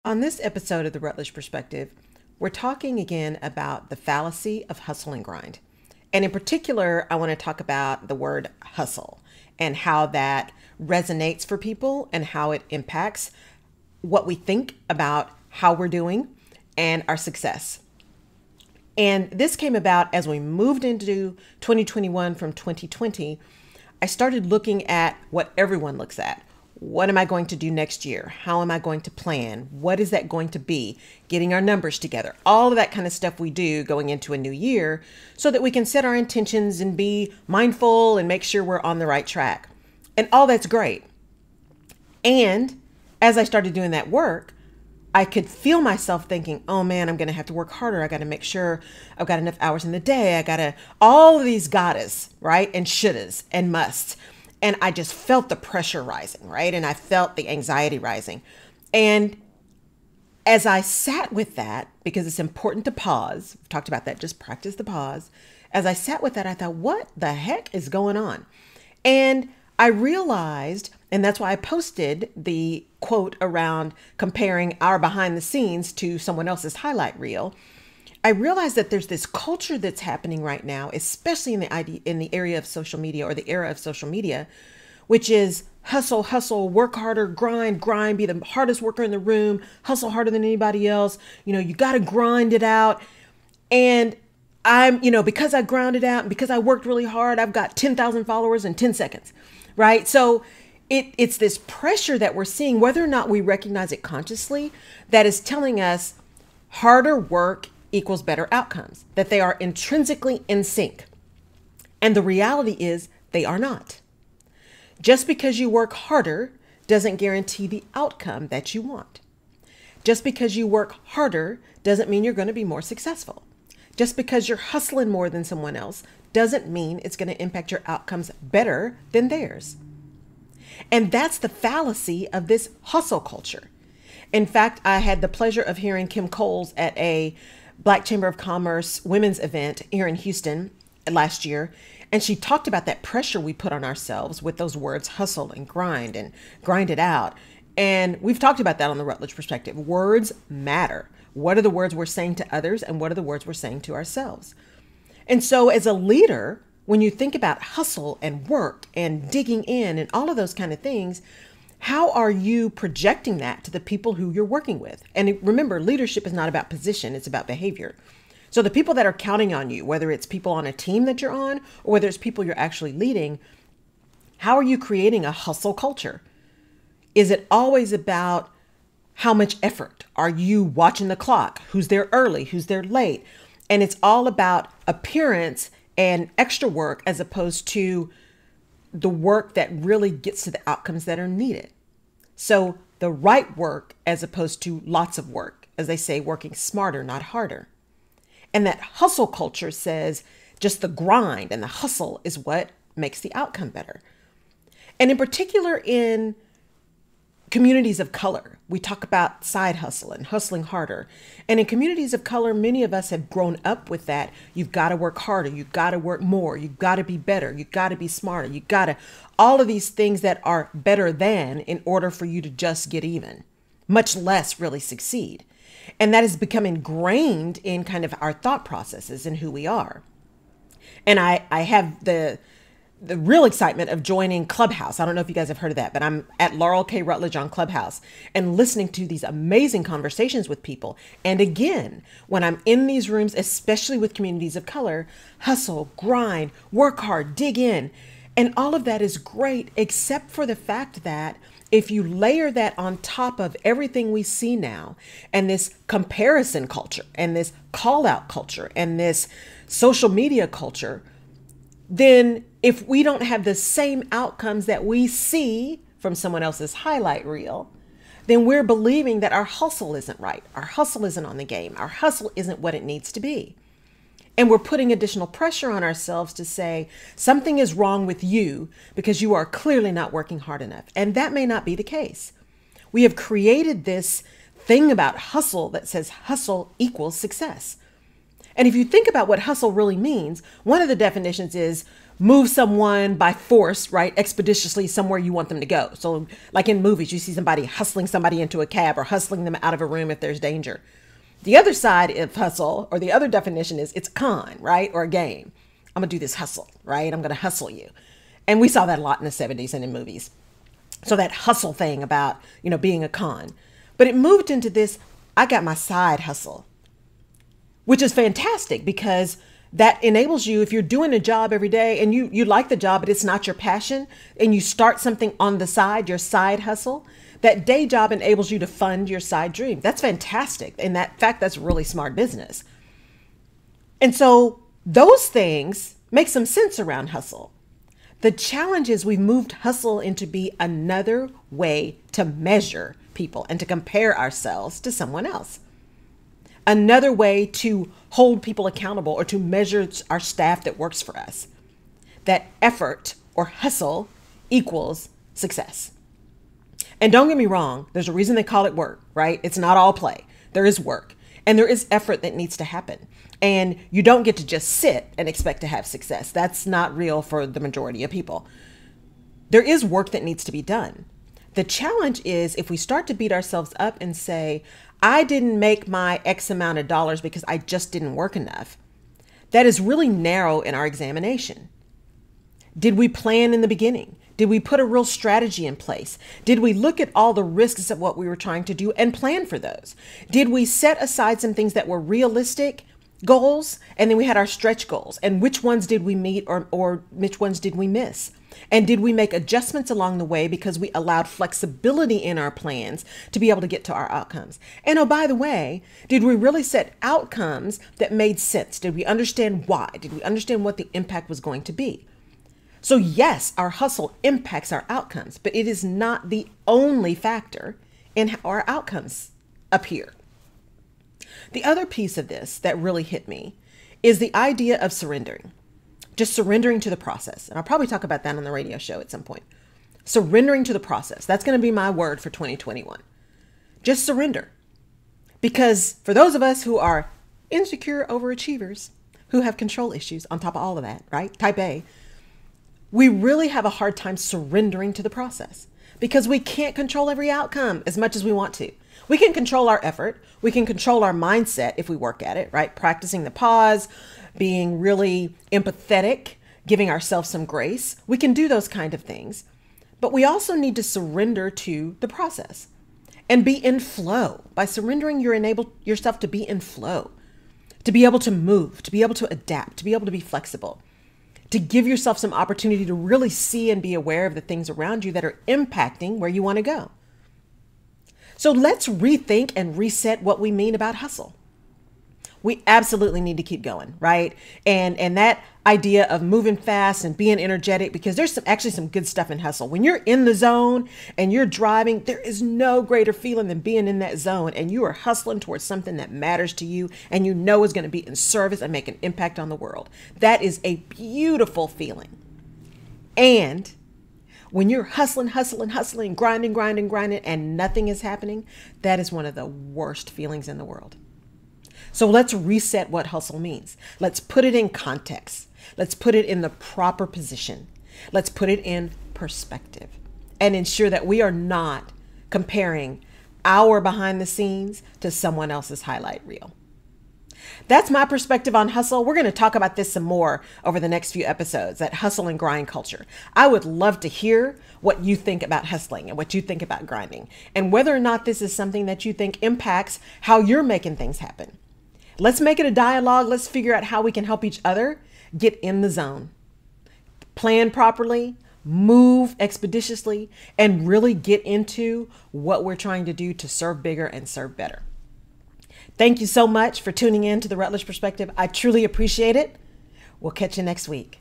On this episode of the Rutledge Perspective, we're talking again about the fallacy of hustle and grind. And in particular, I want to talk about the word hustle and how that resonates for people and how it impacts what we think about how we're doing and our success. And this came about as we moved into 2021 from 2020. I started looking at what everyone looks at. What am I going to do next year? How am I going to plan? What is that going to be? Getting our numbers together, all of that kind of stuff we do going into a new year so that we can set our intentions and be mindful and make sure we're on the right track. And all that's great. And as I started doing that work, I could feel myself thinking, oh man, I'm going to have to work harder. I got to make sure I've got enough hours in the day. I got to, all of these gottes, right? And shouldas and musts. And I just felt the pressure rising, right? And I felt the anxiety rising. And as I sat with that, because it's important to pause, we've talked about that, just practice the pause. As I sat with that, I thought, what the heck is going on? And I realized, and that's why I posted the quote around comparing our behind the scenes to someone else's highlight reel. I realized that there's this culture that's happening right now, especially in the area of social media or the era of social media, which is hustle, hustle, work harder, grind, grind, be the hardest worker in the room, hustle harder than anybody else. You got to grind it out. And because I ground it out and because I worked really hard, I've got 10,000 followers in 10 seconds, right? So it's this pressure that we're seeing, whether or not we recognize it consciously, that is telling us harder work equals better outcomes, that they are intrinsically in sync. And the reality is they are not. Just because you work harder doesn't guarantee the outcome that you want. Just because you work harder doesn't mean you're going to be more successful. Just because you're hustling more than someone else doesn't mean it's going to impact your outcomes better than theirs. And that's the fallacy of this hustle culture. In fact, I had the pleasure of hearing Kim Coles at a Black Chamber of Commerce women's event here in Houston last year. And she talked about that pressure we put on ourselves with those words, hustle and grind it out. And we've talked about that on the Rutledge Perspective. Words matter. What are the words we're saying to others? And what are the words we're saying to ourselves? And so as a leader, when you think about hustle and work and digging in and all of those kind of things, how are you projecting that to the people who you're working with? And remember, leadership is not about position, it's about behavior. So the people that are counting on you, whether it's people on a team that you're on, or whether it's people you're actually leading, how are you creating a hustle culture? Is it always about how much effort? Are you watching the clock? Who's there early? Who's there late? And it's all about appearance and extra work as opposed to the work that really gets to the outcomes that are needed. So the right work as opposed to lots of work, as they say, working smarter, not harder. And that hustle culture says just the grind and the hustle is what makes the outcome better. And in particular in communities of color, we talk about side hustle and hustling harder. And in communities of color, many of us have grown up with that. You've got to work harder. You've got to work more. You've got to be better. You've got to be smarter. You've got to, all of these things that are better than in order for you to just get even, much less really succeed. And that has become ingrained in kind of our thought processes and who we are. And I have the real excitement of joining Clubhouse. I don't know if you guys have heard of that, but I'm at Laurel K. Rutledge on Clubhouse and listening to these amazing conversations with people. And again, when I'm in these rooms, especially with communities of color, hustle, grind, work hard, dig in. And all of that is great, except for the fact that if you layer that on top of everything we see now, and this comparison culture, and this call out culture, and this social media culture, then if we don't have the same outcomes that we see from someone else's highlight reel, then we're believing that our hustle isn't right. Our hustle isn't on the game. Our hustle isn't what it needs to be. And we're putting additional pressure on ourselves to say something is wrong with you because you are clearly not working hard enough. And that may not be the case. We have created this thing about hustle that says hustle equals success. And if you think about what hustle really means, one of the definitions is move someone by force, right, expeditiously somewhere you want them to go. So like in movies, you see somebody hustling somebody into a cab or hustling them out of a room if there's danger. The other side of hustle, or the other definition, is it's a con, right, or a game. I'm going to do this hustle, right? I'm going to hustle you. And we saw that a lot in the 70s and in movies. So that hustle thing about, being a con. But it moved into this, I got my side hustle, which is fantastic because that enables you, if you're doing a job every day and you like the job, but it's not your passion, and you start something on the side, your side hustle, that day job enables you to fund your side dream. That's fantastic. In fact, that's really smart business. And so those things make some sense around hustle. The challenge is we've moved hustle into be another way to measure people and to compare ourselves to someone else. Another way to hold people accountable or to measure our staff that works for us. That effort or hustle equals success. And don't get me wrong, there's a reason they call it work, right? It's not all play. There is work and there is effort that needs to happen. And you don't get to just sit and expect to have success. That's not real for the majority of people. There is work that needs to be done. The challenge is if we start to beat ourselves up and say, I didn't make my X amount of dollars because I just didn't work enough. That is really narrow in our examination. Did we plan in the beginning? Did we put a real strategy in place? Did we look at all the risks of what we were trying to do and plan for those? Did we set aside some things that were realistic goals, and then we had our stretch goals, and which ones did we meet or which ones did we miss? And did we make adjustments along the way because we allowed flexibility in our plans to be able to get to our outcomes? And oh, by the way, did we really set outcomes that made sense? Did we understand why? Did we understand what the impact was going to be? So yes, our hustle impacts our outcomes, but it is not the only factor in how our outcomes appear. The other piece of this that really hit me is the idea of surrendering. Just surrendering to the process. And I'll probably talk about that on the radio show at some point. Surrendering to the process. That's going to be my word for 2021. Just surrender. Because for those of us who are insecure overachievers, who have control issues on top of all of that, right? Type A, we really have a hard time surrendering to the process because we can't control every outcome as much as we want to. We can control our effort. We can control our mindset if we work at it, right? Practicing the pause, being really empathetic, giving ourselves some grace. We can do those kind of things, but we also need to surrender to the process and be in flow. By surrendering, you enable yourself to be in flow, to be able to move, to be able to adapt, to be able to be flexible, to give yourself some opportunity to really see and be aware of the things around you that are impacting where you want to go. So let's rethink and reset what we mean about hustle. We absolutely need to keep going, right? And that idea of moving fast and being energetic, because there's actually some good stuff in hustle. When you're in the zone and you're driving, there is no greater feeling than being in that zone and you are hustling towards something that matters to you and you know is going to be in service and make an impact on the world. That is a beautiful feeling. And when you're hustling, grinding, and nothing is happening, that is one of the worst feelings in the world. So let's reset what hustle means. Let's put it in context. Let's put it in the proper position. Let's put it in perspective and ensure that we are not comparing our behind the scenes to someone else's highlight reel. That's my perspective on hustle. We're going to talk about this some more over the next few episodes, that hustle and grind culture. I would love to hear what you think about hustling and what you think about grinding and whether or not this is something that you think impacts how you're making things happen. Let's make it a dialogue. Let's figure out how we can help each other get in the zone, plan properly, move expeditiously, and really get into what we're trying to do to serve bigger and serve better. Thank you so much for tuning in to the Rutledge Perspective. I truly appreciate it. We'll catch you next week.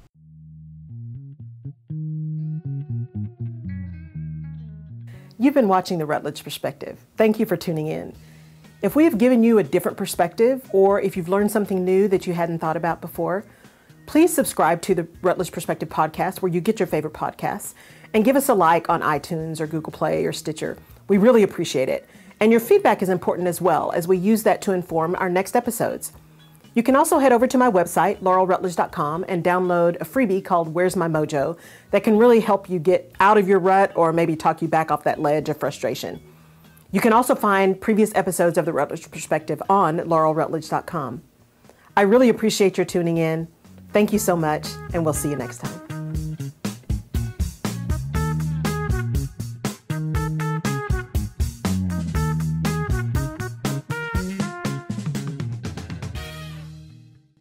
You've been watching the Rutledge Perspective. Thank you for tuning in. If we have given you a different perspective, or if you've learned something new that you hadn't thought about before, please subscribe to the Rutledge Perspective podcast where you get your favorite podcasts and give us a like on iTunes or Google Play or Stitcher. We really appreciate it. And your feedback is important as well, as we use that to inform our next episodes. You can also head over to my website, laurelrutledge.com, and download a freebie called Where's My Mojo that can really help you get out of your rut or maybe talk you back off that ledge of frustration. You can also find previous episodes of The Rutledge Perspective on laurelrutledge.com. I really appreciate your tuning in. Thank you so much, and we'll see you next time.